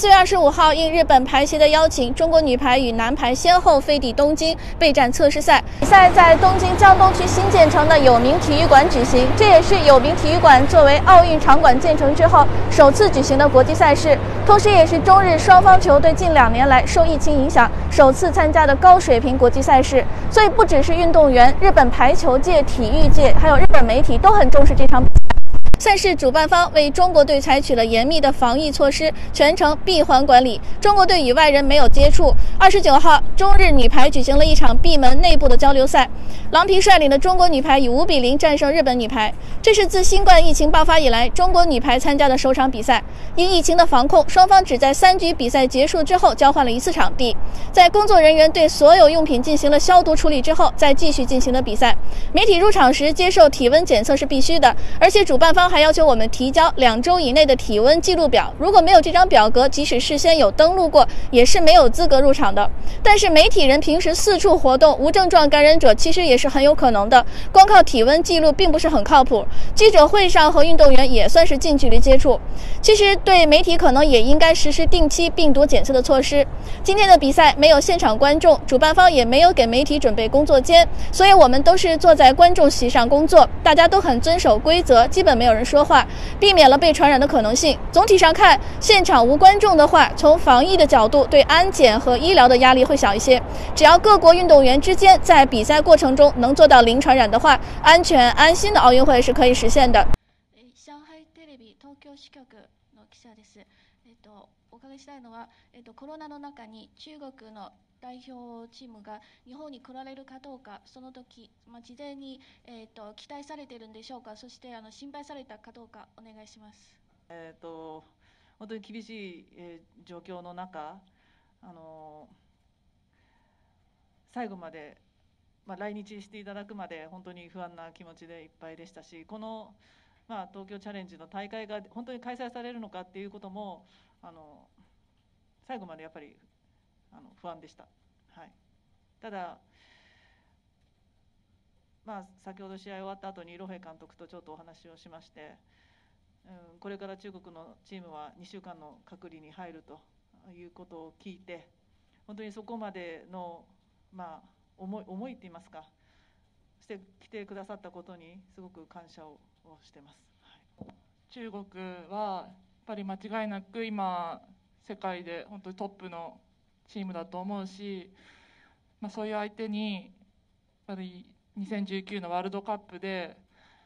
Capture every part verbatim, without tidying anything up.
四月二十五号，应日本排协的邀请，中国女排与男排先后飞抵东京备战测试赛。比赛在东京江东区新建成的有明体育馆举行，这也是有明体育馆作为奥运场馆建成之后首次举行的国际赛事，同时也是中日双方球队近两年来受疫情影响首次参加的高水平国际赛事。所以，不只是运动员，日本排球界、体育界，还有日本媒体都很重视这场比赛。赛事主办方为中国队采取了严密的防疫措施，全程闭环管理，中国队与外人没有接触。二十九号，中日女排举行了一场闭门内部的交流赛，郎平率领的中国女排以五比零战胜日本女排。这是自新冠疫情爆发以来，中国女排参加的首场比赛。因疫情的防控，双方只在三局比赛结束之后交换了一次场地，在工作人员对所有用品进行了消毒处理之后，再继续进行的比赛。媒体入场时接受体温检测是必须的，而且主办方还要求我们提交两周以内的体温记录表，如果没有这张表格，即使事先有登录过，也是没有资格入场的。但是媒体人平时四处活动，无症状感染者其实也是很有可能的，光靠体温记录并不是很靠谱。记者会上和运动员也算是近距离接触，其实对媒体可能也应该实施定期病毒检测的措施。今天的比赛没有现场观众，主办方也没有给媒体准备工作间，所以我们都是坐在观众席上工作，大家都很遵守规则，基本没有人说话，避免了被传染的可能性。总体上看，现场无观众的话，从防疫的角度，对安检和医疗的压力会小一些。只要各国运动员之间在比赛过程中能做到零传染的话，安全安心的奥运会是可以实现的。 上海テレビ東京支局の記者です。えっとお伺いしたいのは、えっとコロナの中に中国の代表チームが日本に来られるかどうか、その時、まあ、事前に、えー、と期待されているんでしょうか、そしてあの心配されたかどうかお願いします。 えー、と本当に厳しい、えー、状況の中、あの最後まで、まあ、来日していただくまで本当に不安な気持ちでいっぱいでしたし、この、まあ、東京チャレンジの大会が本当に開催されるのかっていうこともあの最後までやっぱりあの不安でした。はい、ただ、まあ、先ほど試合終わった後にロヘ監督とちょっとお話をしまして、うん、これから中国のチームはにしゅうかんの隔離に入るということを聞いて、本当にそこまでの、まあ、思い、思いって言いますか、して来てくださったことにすごく感謝をしてます。はい、 中国はやっぱり間違いなく今世界で本当にトップのチームだと思うし、まあ、そういう相手にやっぱりにせんじゅうきゅうのワールドカップで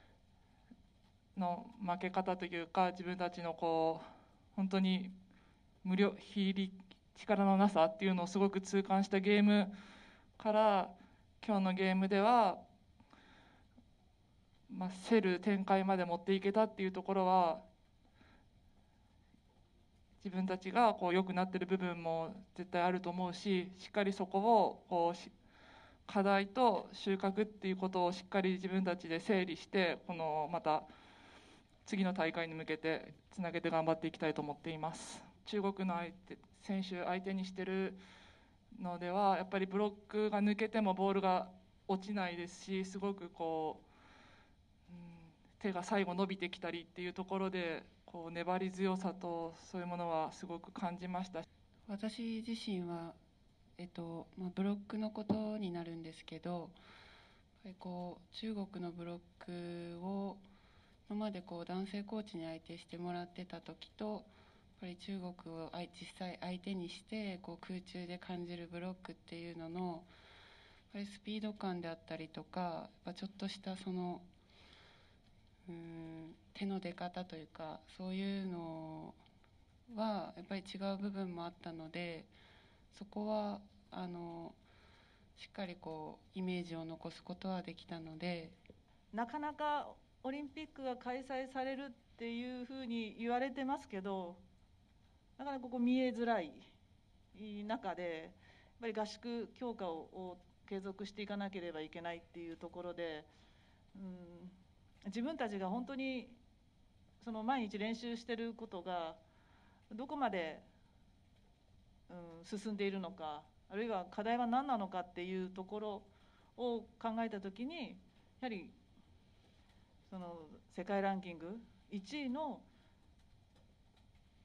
の負け方というか、自分たちのこう本当に無力非力力のなさっていうのをすごく痛感したゲームから今日のゲームでは、まあ、競る展開まで持っていけたっていうところは、自分たちがこう良くなっている部分も絶対あると思うし、しっかりそこをこう課題と収穫っていうことをしっかり自分たちで整理して、このまた次の大会に向けてつなげて頑張っていきたいと思っています。中国の相手選手相手にしてるのでは、やっぱりブロックが抜けてもボールが落ちないですし、すごくこう、うん、手が最後伸びてきたりっていうところで、こう粘り強さとそういうものはすごく感じました。 私自身は、えっとまあ、ブロックのことになるんですけど、やっぱりこう中国のブロックを今までこう男性コーチに相手してもらってた時と、やっぱり中国を実際相手にしてこう空中で感じるブロックっていうののやっぱりスピード感であったりとか、やっぱちょっとしたそのうーん手の出方というか、そういうのはやっぱり違う部分もあったので、そこはあのしっかりこうイメージを残すことはできたので、 なかなかオリンピックが開催されるっていうふうに言われてますけど、なかなかここ見えづらい中で、やっぱり合宿強化を継続していかなければいけないっていうところで、うん、自分たちが本当にその毎日練習していることがどこまで、うん、進んでいるのか、あるいは課題は何なのかっていうところを考えたときに、やはりその世界ランキングいちいの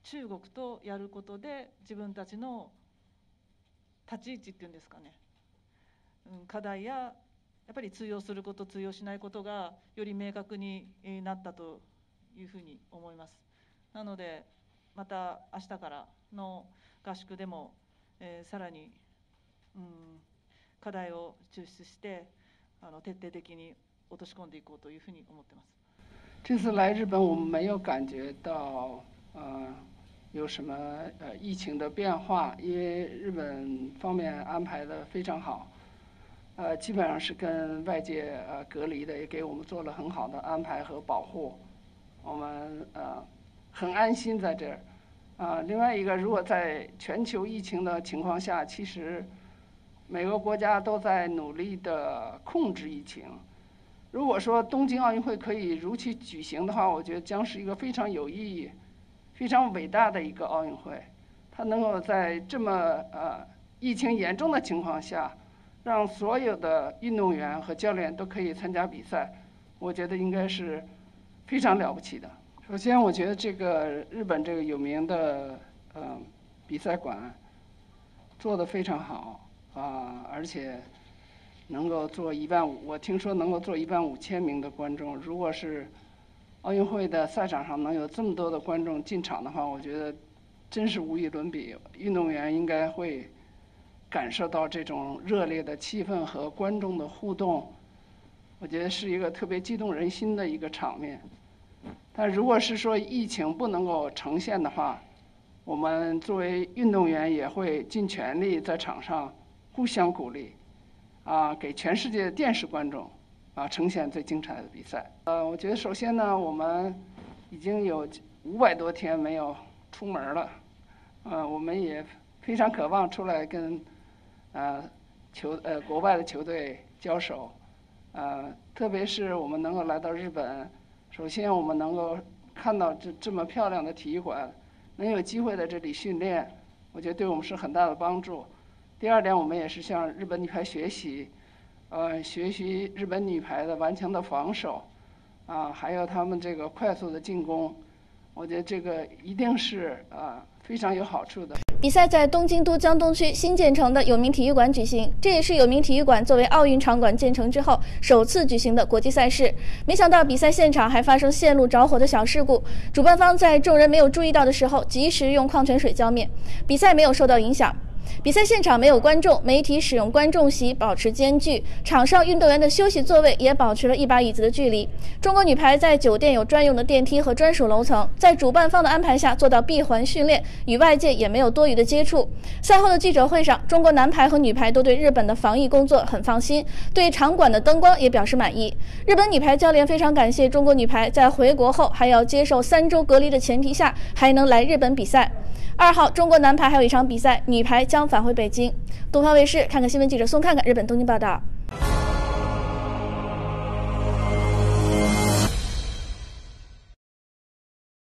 中国とやることで自分たちの立ち位置っていうんですかね、うん、課題ややっぱり通用すること通用しないことがより明確になったというふうに思います。なのでまた明日からの合宿でも、えー、さらに、うん、課題を抽出してあの徹底的に落とし込んでいこうというふうに思っています。 这次来日本，我们没有感觉到呃有什么呃疫情的变化，因为日本方面安排的非常好，呃基本上是跟外界呃隔离的，也给我们做了很好的安排和保护，我们呃很安心在这儿。啊、呃，另外一个，如果在全球疫情的情况下，其实每个国家都在努力的控制疫情。如果说东京奥运会可以如期举行的话，我觉得将是一个非常有意义、非常伟大的一个奥运会。它能够在这么呃疫情严重的情况下，让所有的运动员和教练都可以参加比赛，我觉得应该是非常了不起的。首先，我觉得这个日本这个有名的呃比赛馆做得非常好啊、呃，而且能够做一万五，我听说能够做一万五千名的观众。如果是奥运会的赛场上能有这么多的观众进场的话，我觉得真是无与伦比。运动员应该会感受到这种热烈的气氛和观众的互动，我觉得是一个特别激动人心的一个场面。但如果是说疫情不能够呈现的话，我们作为运动员也会尽全力在场上互相鼓励，啊，给全世界的电视观众啊呈现最精彩的比赛。呃，我觉得首先呢，我们已经有五百多天没有出门了，呃，我们也非常渴望出来跟呃球呃国外的球队交手，呃，特别是我们能够来到日本。首先，我们能够看到这这么漂亮的体育馆，能有机会在这里训练，我觉得对我们是很大的帮助。第二点，我们也是向日本女排学习，呃，学习日本女排的顽强的防守，啊，还有他们这个快速的进攻，我觉得这个一定是啊非常有好处的。 比赛在东京都江东区新建成的有明体育馆举行，这也是有明体育馆作为奥运场馆建成之后首次举行的国际赛事。没想到比赛现场还发生线路着火的小事故，主办方在众人没有注意到的时候及时用矿泉水浇灭，比赛没有受到影响。比赛现场没有观众，媒体使用观众席保持间距，场上运动员的休息座位也保持了一把椅子的距离。中国女排在酒店有专用的电梯和专属楼层，在主办方的安排下做到闭环训练，与外界也没有多余的接触。赛后的记者会上，中国男排和女排都对日本的防疫工作很放心，对场馆的灯光也表示满意。日本女排教练非常感谢中国女排在回国后还要接受三周隔离的前提下还能来日本比赛。二号，中国男排还有一场比赛，女排将返回北京。东方卫视看看新闻记者宋看看日本东京报道。